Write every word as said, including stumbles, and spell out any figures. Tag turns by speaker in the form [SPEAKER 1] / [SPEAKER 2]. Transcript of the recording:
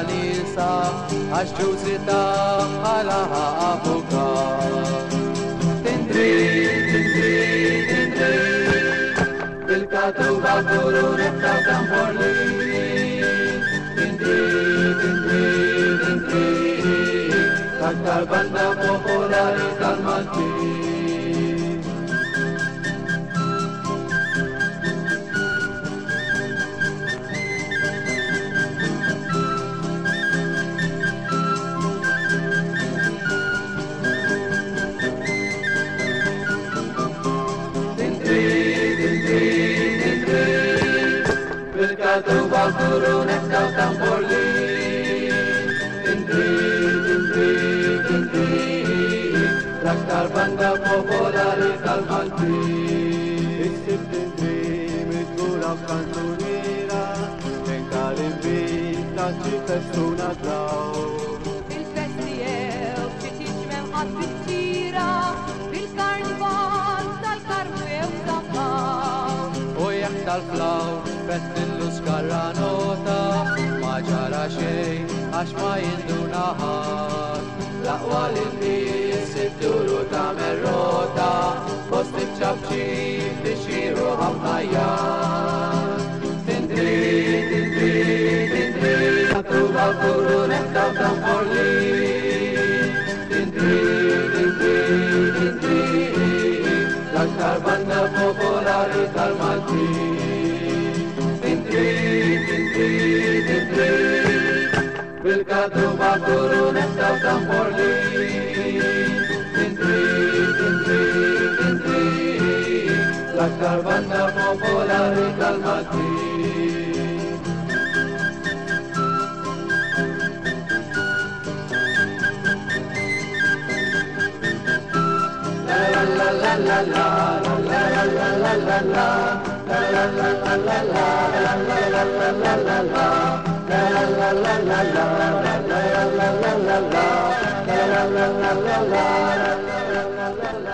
[SPEAKER 1] Anisa Ashusita Alaha Apuka Tindri, Tindri, Tindri Bilkatu Bakuru Nepta Tamporli Tindri, Tindri, Tindri Kakar Banda Popolari Kalmati Bilkatu Bakuru Nepta Tamporli Tindri, Tindri, Tindri Raktar Banda Popolari Kalmanti Isip Tindri Mitgura Cantunira Enkalim Vita Cifestuna Trau
[SPEAKER 2] Fil-festijiel ċiċiċmem għad bittira Fil-karnival tal-karmu jew zammaw
[SPEAKER 1] U jek tal-flaw Fettillu skarranota Ma ġara xej Għax ma jindunaħat Laqwa l-innis Ibduru ta' merrota Post ibċabċi Bixiru ħamnajjan Tindri, tindri, tindri Tuba kuru nektaw tamporli Tindri, tindri, tindri L-aktar banda popolari tal-Malti Tindri, tindri, tindri Bilkatu bakuru nektaw tamporli Tindri, tindri, tindri L-aktar banda popolari tal-Malti La la la la la la la la la la La la la la la la la la la la la la La la la la la la la la la la la la La la la la la la la la la la la